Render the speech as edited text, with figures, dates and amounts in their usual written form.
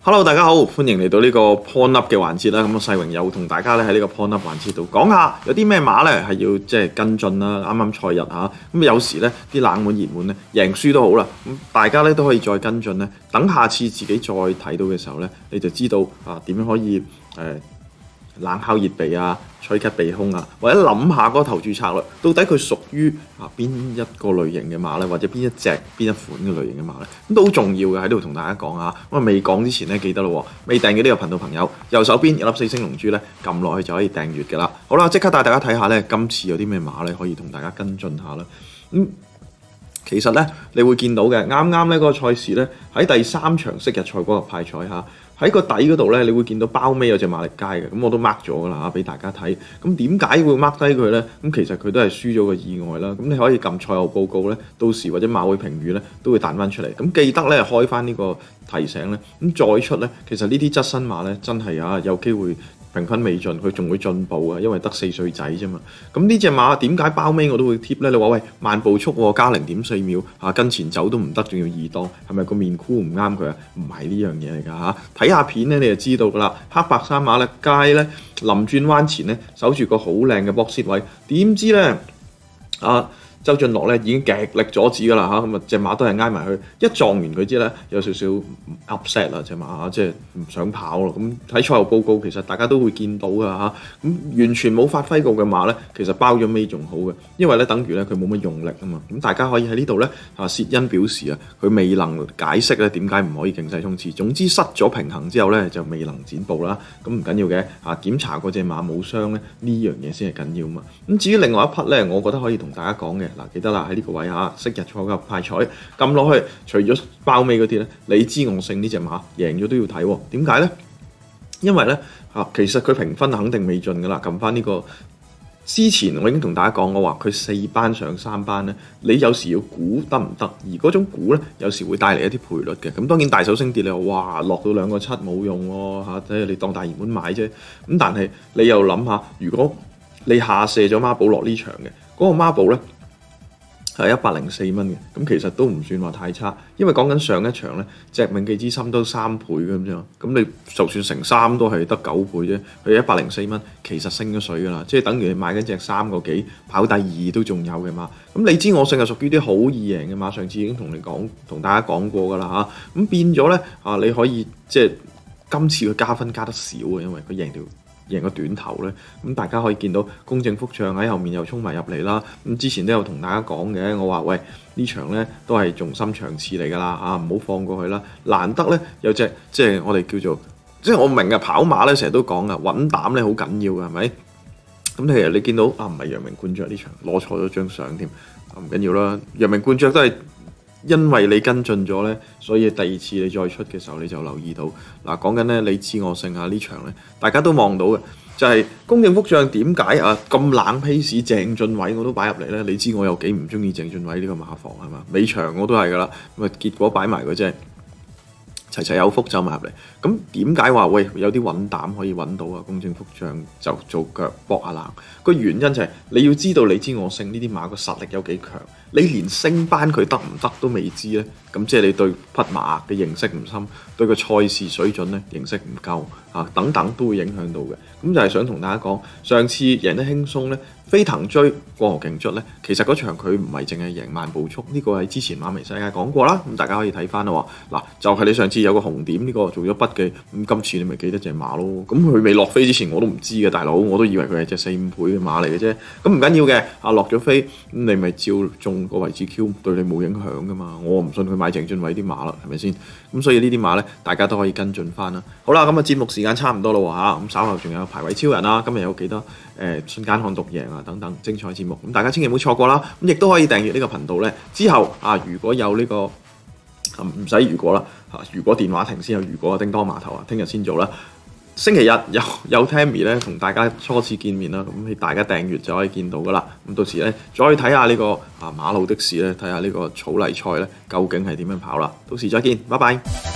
Hello，大家好，歡迎嚟到呢個 Point Up 嘅環節啦。咁世榮又同大家咧喺呢個 Point Up 環節度講下有啲咩馬咧係要即係跟進啦。啱啱賽日嚇，咁有時咧啲冷門熱門咧贏輸都好啦，咁大家咧都可以再跟進咧。等下次自己再睇到嘅時候咧，你就知道點樣可以冷烤熱鼻啊、吹咳避風啊，或者諗下嗰個投注策略，到底佢屬於邊一個類型嘅馬咧，或者邊一款嘅類型嘅馬咧，咁都好重要嘅喺度同大家講下。咁未講之前咧，記得咯，未訂閱呢個頻道朋友，右手邊有粒四星龍珠咧，撳落去就可以訂閱嘅啦。好啦，即刻帶大家睇下咧，今次有啲咩馬咧可以同大家跟進下啦。其實咧，你會見到嘅啱啱咧嗰個賽事咧喺第3場昔日賽嗰個派賽嚇，喺個底嗰度咧，你會見到包尾有隻馬力街嘅，咁我都 mark 咗噶啦嚇，俾大家睇。咁點解會 mark 低佢咧？咁其實佢都係輸咗個意外啦。咁你可以撳賽後報告咧，到時或者馬會評語咧都會彈翻出嚟。咁記得咧開翻呢個提醒咧，咁再出咧，其實呢啲側身馬咧真係有機會。評分未盡，佢仲會進步啊，因為得4歲仔啫嘛。咁呢隻馬點解包尾我都會貼咧？你話喂慢步速加0.4秒跟前走都唔得，仲要2檔，係咪個面箍唔啱佢啊？唔係呢樣嘢嚟㗎嚇。睇下片咧你就知道㗎啦。黑白衫馬力街咧臨轉彎前咧守住個好靚嘅 box seat位，點知咧周俊樂咧已經極力阻止㗎啦嚇，咁隻馬都係挨埋去，一撞完佢之後咧有少少 upset 啦隻馬即係唔想跑咯。咁睇賽後報告其實大家都會見到㗎嚇，咁完全冇發揮過嘅馬咧，其實包咗尾仲好嘅，因為咧等於咧佢冇乜用力啊嘛。咁大家可以喺呢度咧薛恩表示佢未能解釋咧點解唔可以勁勢衝刺。總之失咗平衡之後咧就未能展步啦。咁唔緊要嘅檢查過隻馬冇傷咧呢樣嘢先係緊要嘛。咁至於另外一匹咧，我覺得可以同大家講嘅。記得啦，喺呢個位昔日賽嘅派彩撳落去，除咗包尾嗰啲咧，你知我勝呢隻馬贏咗都要睇喎。點解咧？因為咧其實佢評分肯定未盡噶啦。撳翻呢個之前，我已經同大家講，我話佢4班上3班咧，你有時要估得唔得？而嗰種估咧，有時會帶嚟一啲賠率嘅。咁當然大手升跌你話哇落到2個7冇用喎即係你當大熱門買啫。咁但係你又諗下，如果你下射咗孖寶落呢場嘅嗰個孖寶咧，係104蚊嘅，咁其實都唔算話太差，因為講緊上一場咧，隻銘記之心都3倍咁啫，咁你就算乘3都係得9倍啫，佢104蚊，其實升咗水噶啦，即係等於你買緊隻3個幾跑第2都仲有嘅馬，咁你知我勝係屬於啲好易贏嘅馬，上次已經同大家講過噶啦嚇，咁變咗咧你可以即係今次佢加分加得少啊，因為佢贏個短頭咧，咁大家可以見到公正福將喺後面又衝埋入嚟啦。咁之前都有同大家講嘅，我話喂呢場咧都係重心長刺嚟㗎啦，唔好放過去啦。難得咧有隻即係我哋叫做即係我明嘅跑馬咧，成日都講㗎穩膽咧好緊要㗎，係咪？咁其實你見到唔係陽明冠爵呢場攞錯咗張相添，唔緊要啦。陽明冠爵都係。因為你跟進咗咧，所以第2次你再出嘅時候你就留意到嗱，講緊咧你知我勝呢場咧，大家都望到嘅就係公正福將點解咁冷 pace 鄭俊偉我都擺入嚟咧？你知我有幾唔中意鄭俊偉呢個馬房係嘛？尾場我都係噶啦，咁結果擺埋嗰隻齊有福走埋入嚟，咁點解話喂有啲穩膽可以揾到公正福將就做腳搏下冷？個原因就係你要知道你知我勝呢啲馬個實力有幾強。你連升班佢得唔得都未知咧，咁即係你對匹馬嘅認識唔深，對個賽事水準咧認識唔夠等等都會影響到嘅。咁就係想同大家講，上次贏得輕鬆咧，飛騰追過河勁卒咧，其實嗰場佢唔係淨係贏慢步速，呢個喺之前馬迷世界講過啦。咁大家可以睇翻啦喎，嗱就係你上次有個紅點呢個做咗筆記，咁今次你咪記得隻馬咯。咁佢未落飛之前我都唔知嘅，大佬我都以為佢係隻4-5倍嘅馬嚟嘅啫。咁唔緊要嘅，落咗飛咁你咪照中。個位置 Q 對你冇影響噶嘛，我唔信佢買鄭俊偉啲馬啦，係咪先？咁所以呢啲馬咧，大家都可以跟進翻啦。好啦，咁節目時間差唔多啦喎，咁稍後仲有排位超人啦，今日有幾多瞬間看獨贏等等精彩節目，咁大家千祈唔好錯過啦。咁亦都可以訂閱呢個頻道咧。之後如果有呢個唔使如果啦如果電話亭先有如果叮當碼頭聽日先做啦。星期日有 Tammy 咧同大家初次見面啦，咁大家訂閱就可以見到噶啦。咁到時咧再睇下呢個馬路的士咧，睇下呢個草泥賽咧究竟係點樣跑啦。到時再見，拜拜。